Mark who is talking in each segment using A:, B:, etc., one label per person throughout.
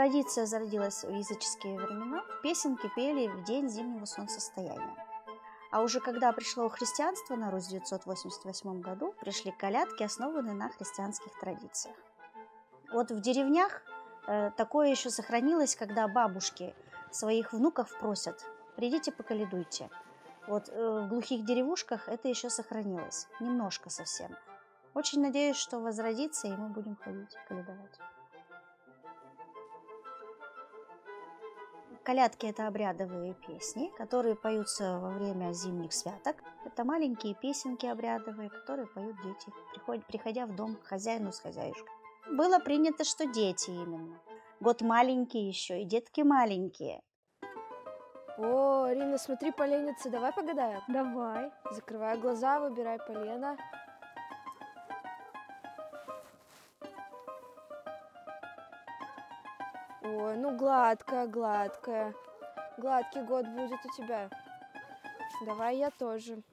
A: Традиция зародилась в языческие времена. Песенки пели в день зимнего солнцестояния. А уже когда пришло христианство на Русь в 988 году, пришли колядки, основанные на христианских традициях. Вот в деревнях такое еще сохранилось, когда бабушки своих внуков просят: придите, поколядуйте. Вот в глухих деревушках это еще сохранилось, немножко совсем. Очень надеюсь, что возродится, и мы будем ходить колядовать. Колядки – это обрядовые песни, которые поются во время зимних святок. Это маленькие песенки обрядовые, которые поют дети, приходя в дом к хозяину с хозяюшкой. Было принято, что дети именно. Год маленький еще, и детки маленькие.
B: О, Рина, смотри, поленница, давай погадаем?
C: Давай.
B: Закрывай глаза, выбирай полено. Ой, ну гладкая. Гладкий год будет у тебя. Давай я тоже.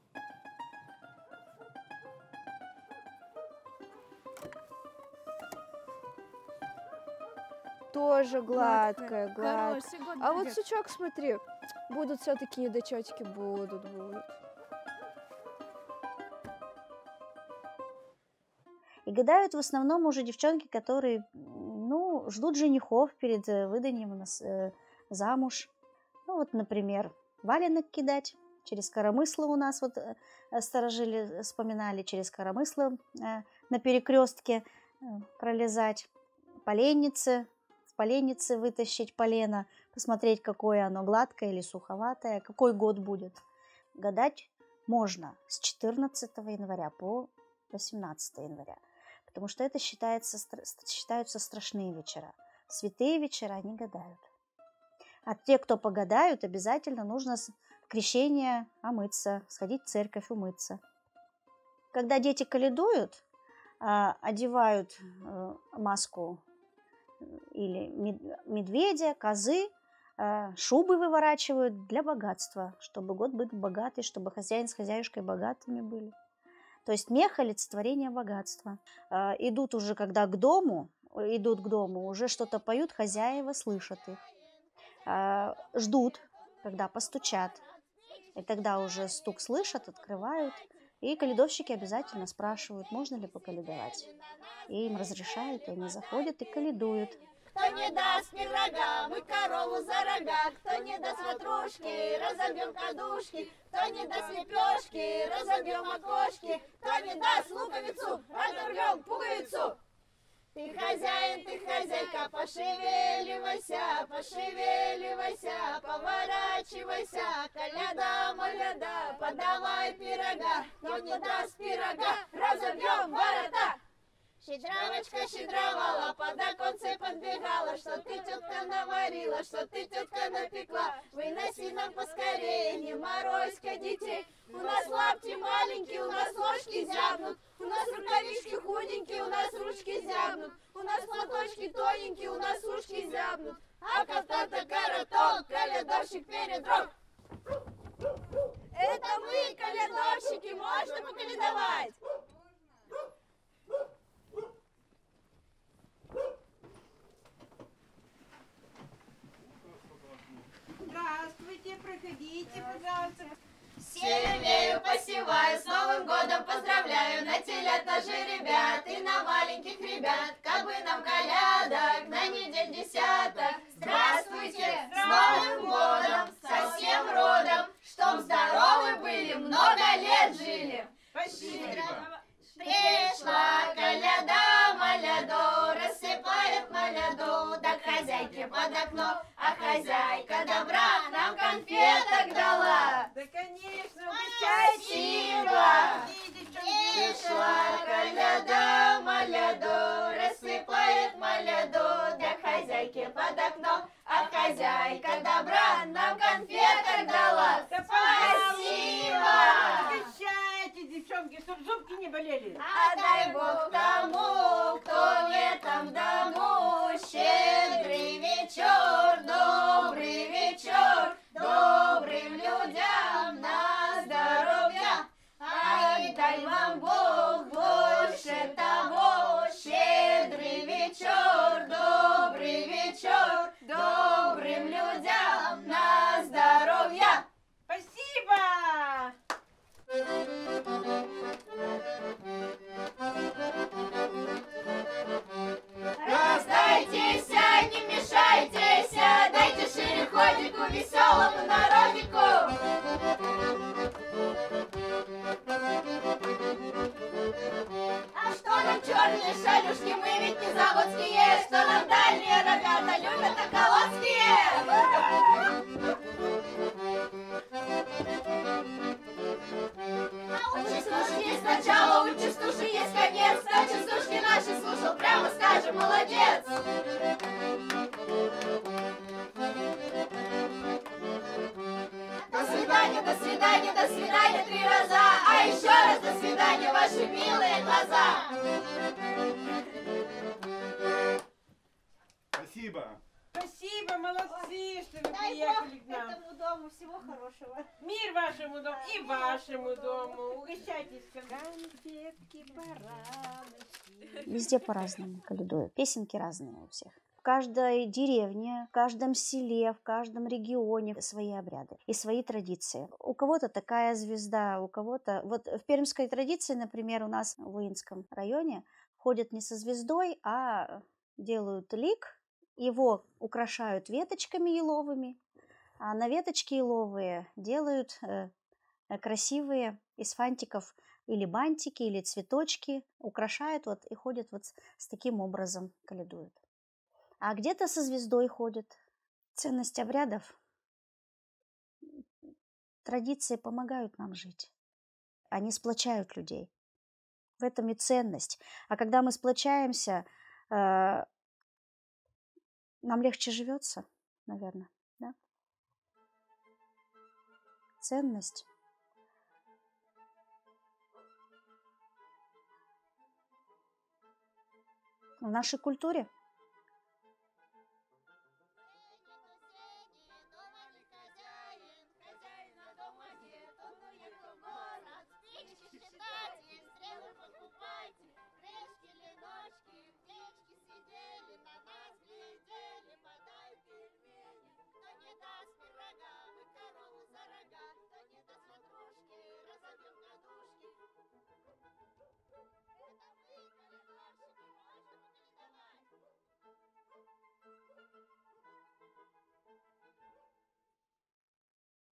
B: Тоже гладкая.
C: Хороший год
B: А
C: будет.
B: вот сучок, смотри, будут все-таки недочетики, будут.
A: И гадают в основном уже девчонки, которые, ждут женихов перед выданием замуж. Ну вот, например, валенок кидать, через коромысло у нас вот старожили вспоминали, через коромысло на перекрестке пролезать, поленницы, в поленнице вытащить полено, посмотреть, какое оно, гладкое или суховатое, какой год будет. Гадать можно с 14 января по 18 января. Потому что это считаются страшные вечера. Святые вечера не гадают. А те, кто погадают, обязательно нужно в крещение омыться, сходить в церковь, умыться. Когда дети колядуют, одевают маску или медведя, козы, шубы выворачивают для богатства, чтобы год был богатый, чтобы хозяин с хозяюшкой богатыми были. То есть мех – олицетворение богатства. Идут уже, когда идут к дому, уже что-то поют, хозяева слышат их. Ждут, когда постучат. И тогда уже стук слышат, открывают. И колядовщики обязательно спрашивают, можно ли поколядовать. И им разрешают, и они заходят и колядуют.
D: Кто не даст пирога, мы корову за рога. Кто не даст ватрушки, разобьем кадушки. Кто не даст лепешки, разобьем окошки. Кто не даст луковицу, разорвем пуговицу. Ты хозяин, ты хозяйка, пошевеливайся, пошевеливайся, поворачивайся. Коляда, маляда, подавай пирога. Кто не даст пирога, разобьем ворота. Щедровочка щедровала, под оконце подбегала, что ты, тетка, наварила, что ты, тетка, напекла. Выноси нам поскорее, не морозь-ка детей. У нас лапти маленькие, у нас ложки зябнут, у нас рукавички худенькие, у нас ручки зябнут, у нас платочки тоненькие, у нас ушки зябнут. А кафтан-то короток, колядовщик передрог. Это мы, колядовщики, можно поколядовать?
E: Здравствуйте, проходите, пожалуйста.
D: Сею, посеваю, с Новым годом поздравляю, на телят, на жеребят и на маленьких ребят, как бы нам колядок на недель десяток. Здравствуйте, с Новым годом, со всем родом, чтоб здоровы были, много лет жили.
E: Спасибо.
D: Пришла коляда, маляду, рассыпает маляду, так хозяйке под окно, а хозяйка добра нам конфеток дала.
E: Да, конечно,
D: Спасибо! Пришла коляда, маляду, рассыпает маляду, для хозяйки под окно, а хозяйка добра нам конфеток дала. Спасибо!
E: Угощайте, девчонки, чтоб зубки не болели.
D: А дай Бог тому, кто в этом дому, щедрый вечер, добрый вечер, добрым людям на здоровье. Ай, дай вам Бог больше того, щедрый вечер, добрый вечер, народику, веселому народику. А что нам черные шалюшки, мы ведь не заводские, что нам дальние ребята любят околотские. А у частушки есть начало, у частуши есть конец, кто частушки наши слушал, прямо скажем, молодец. До свидания, до свидания, до свидания 3 раза, а еще раз до свидания, ваши милые глаза.
C: Спасибо.
E: Спасибо, молодцы, что вы
D: Дай
E: приехали
D: Бог
E: к нам.
D: этому дому всего хорошего.
E: Мир вашему дому и вашему дому. Угощайтесь. Конфетки, бараночки.
A: Везде по-разному каледуют. Песенки разные у всех. В каждой деревне, в каждом селе, в каждом регионе свои обряды и свои традиции. У кого-то такая звезда, у кого-то... Вот в пермской традиции, например, у нас в Уинском районе ходят не со звездой, а делают лик, его украшают веточками еловыми, а на веточки еловые делают красивые из фантиков или бантики, или цветочки, украшают вот и ходят вот с таким образом, каледуют. А где-то со звездой ходят. Ценность обрядов, традиции помогают нам жить. Они сплочают людей. В этом и ценность. А когда мы сплочаемся, нам легче живется, наверное, да? Ценность. В нашей культуре